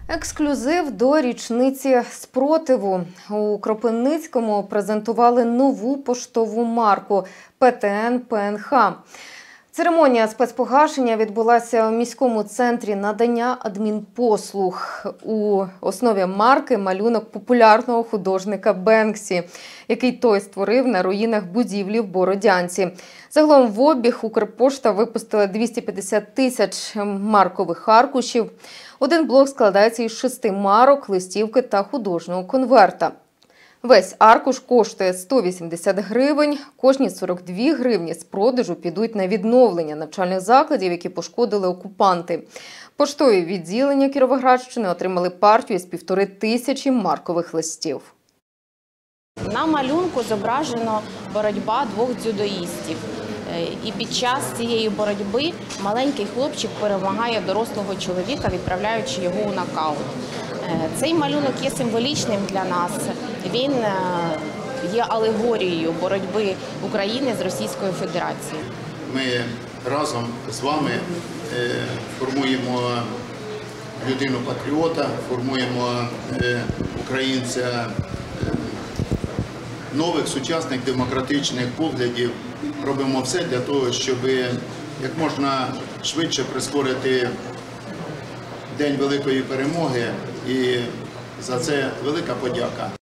Ексклюзив до річниці спротиву. У Кропивницькому презентували нову поштову марку ПТН ПНХ. Церемонія спецпогашення відбулася у міському центрі надання адмінпослуг. У основі марки малюнок популярного художника Бенксі, який той створив на руїнах будівлі в Бородянці. Загалом в обіг Укрпошта випустила 250 тисяч маркових аркушів. Один блок складається із 6 марок, листівки та художнього конверта. Весь аркуш коштує 180 гривень. Кожні 42 гривні з продажу підуть на відновлення навчальних закладів, які пошкодили окупанти. Поштові відділення Кіровоградщини отримали партію з 1500 маркових листів. На малюнку зображено боротьба двох дзюдоїстів. І під час цієї боротьби маленький хлопчик перемагає дорослого чоловіка, відправляючи його у нокаут. Цей малюнок є символічним для нас. Він є алегорією боротьби України з Російською Федерацією. Ми разом з вами формуємо людину-патріота, формуємо українця нових, сучасних, демократичних поглядів. Робимо все для того, щоб як можна швидше прискорити День великої перемоги, і за це велика подяка.